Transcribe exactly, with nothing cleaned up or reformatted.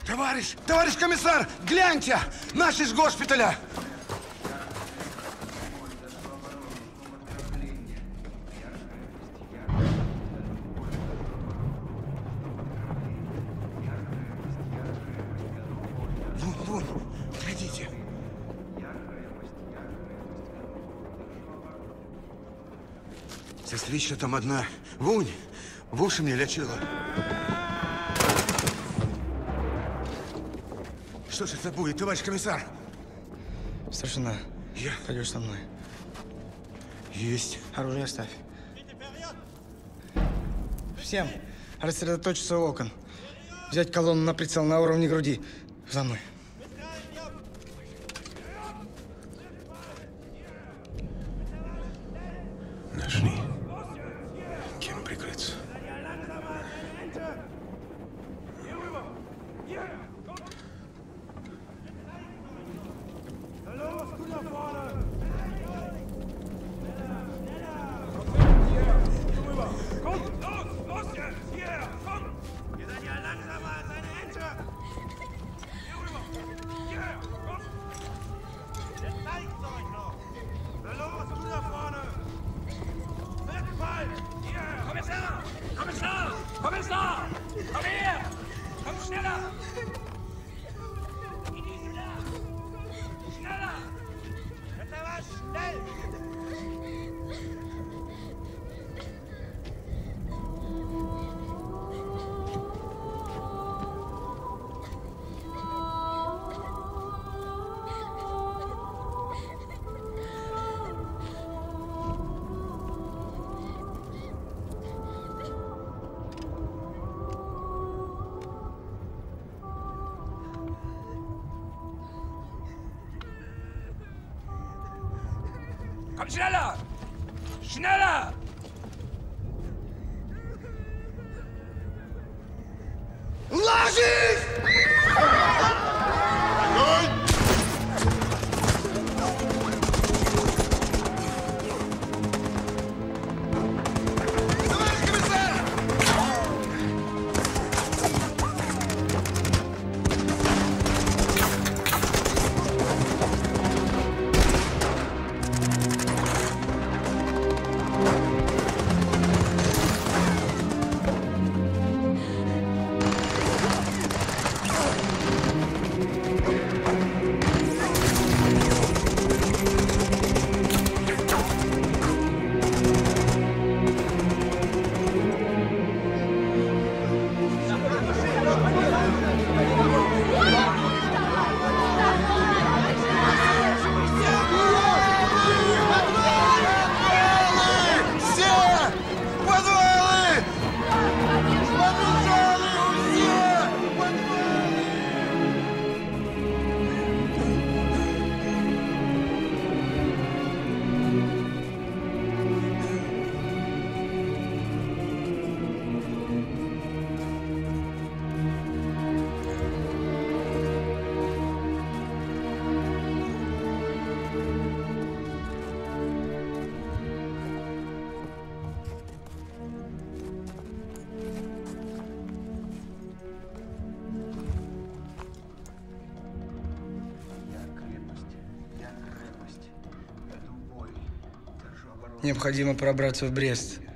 Товарищ, товарищ комиссар, гляньте! Наши из госпиталя! Вон, вон, глядите. Сестричка там одна. Вунь, в уши мне лечила. Что же это будет, товарищ комиссар? Старшина, Я. пойдешь со мной. Есть. Оружие оставь. Всем рассредоточиться у окон. Взять колонну на прицел на уровне груди. За мной. Нашли. Кем прикрыться? Komm schneller! Schneller! Ложись! Необходимо пробраться в Брест.